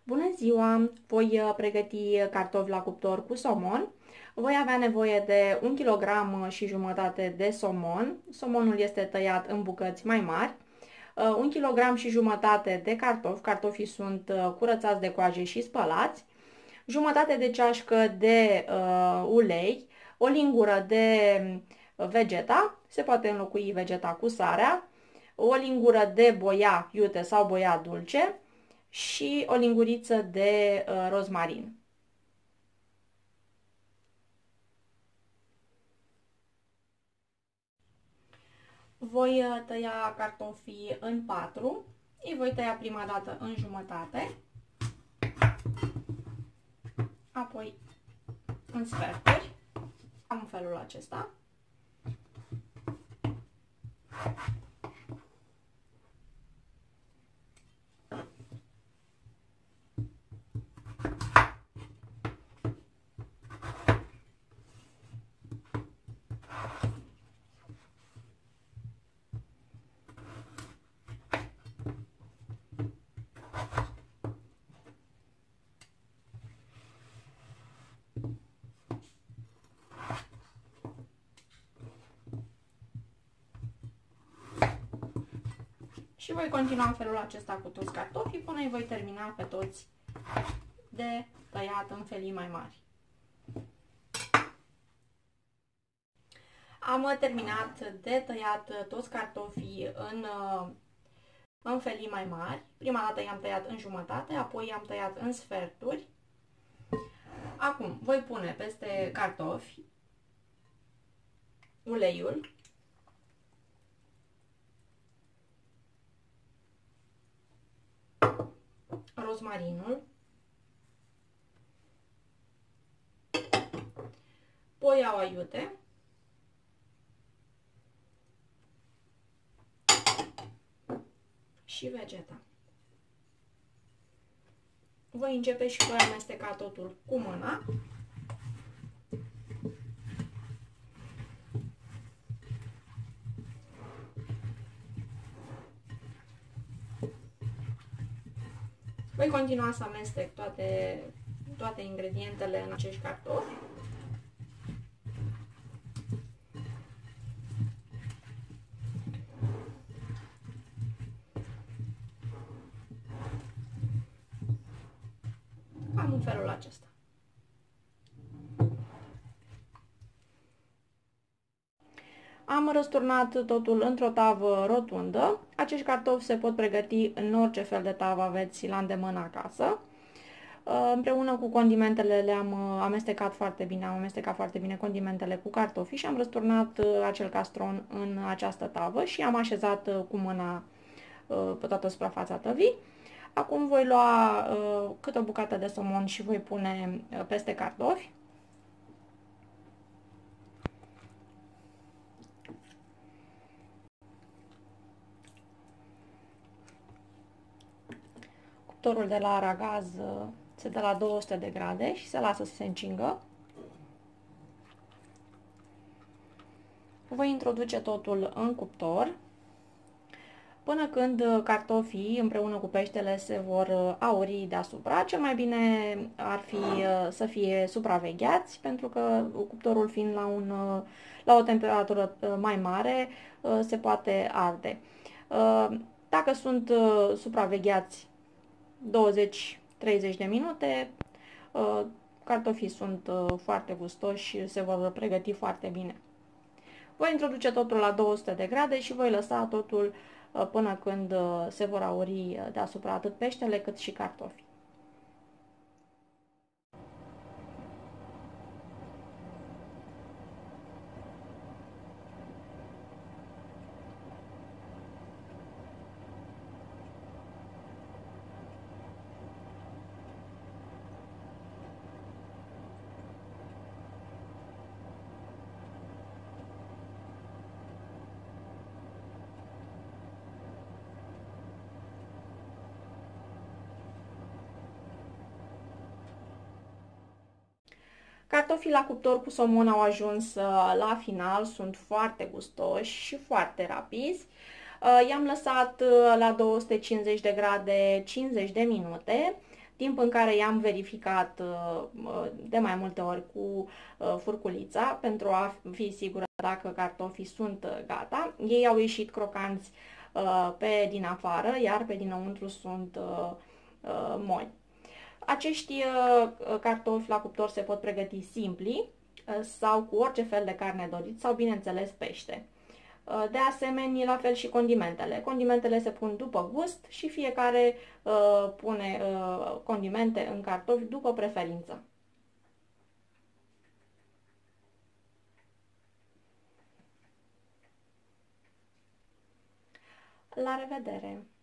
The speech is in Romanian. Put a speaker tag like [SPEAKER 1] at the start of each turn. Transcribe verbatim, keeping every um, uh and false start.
[SPEAKER 1] Bună ziua! Voi pregăti cartofi la cuptor cu somon. Voi avea nevoie de un kilogram și jumătate de somon. Somonul este tăiat în bucăți mai mari. un kilogram și jumătate de cartofi. Cartofii sunt curățați de coaje și spălați. Jumătate de ceașcă de uh, ulei. O lingură de vegeta. Se poate înlocui vegeta cu sarea. O lingură de boia iute sau boia dulce și o linguriță de uh, rozmarin. Voi uh, tăia cartofii în patru. Îi voi tăia prima dată în jumătate, apoi în sferturi, cam în felul acesta. Și voi continua în felul acesta cu toți cartofii până îi voi termina pe toți de tăiat în felii mai mari. Am terminat de tăiat toți cartofii în, în felii mai mari. Prima dată i-am tăiat în jumătate, apoi i-am tăiat în sferturi. Acum voi pune peste cartofi uleiul, rozmarinul, boiaua iute, și vegeta. Voi începe și voi amesteca totul cu mâna. Voi continua să amestec toate, toate ingredientele în acești cartofi. Cam în felul acesta. Am răsturnat totul într-o tavă rotundă. Acești cartofi se pot pregăti în orice fel de tavă aveți la îndemână acasă. Împreună cu condimentele le-am amestecat foarte bine, am amestecat foarte bine condimentele cu cartofii și am răsturnat acel castron în această tavă și am așezat cu mâna pe toată suprafața tăvii. Acum voi lua câte o bucată de somon și voi pune peste cartofi. Cuptorul de la aragaz se dă la două sute de grade și se lasă să se încingă. Voi introduce totul în cuptor până când cartofii împreună cu peștele se vor auri deasupra. Cel mai bine ar fi să fie supravegheați, pentru că cuptorul fiind la, un, la o temperatură mai mare se poate arde. Dacă sunt supravegheați douăzeci treizeci de minute, cartofii sunt foarte gustoși și se vor pregăti foarte bine. Voi introduce totul la două sute de grade și voi lăsa totul până când se vor auri deasupra atât peștele cât și cartofii. Cartofii la cuptor cu somon au ajuns la final, sunt foarte gustoși și foarte rapizi. I-am lăsat la două sute cincizeci de grade cincizeci de minute. timp în care i-am verificat de mai multe ori cu furculița pentru a fi sigură dacă cartofii sunt gata. Ei au ieșit crocanți pe din afară, iar pe dinăuntru sunt moi. Acești cartofi la cuptor se pot pregăti simpli sau cu orice fel de carne dorit sau, bineînțeles, pește. De asemenea, la fel și condimentele. Condimentele se pun după gust și fiecare uh, pune uh, condimente în cartofi după preferință. La revedere!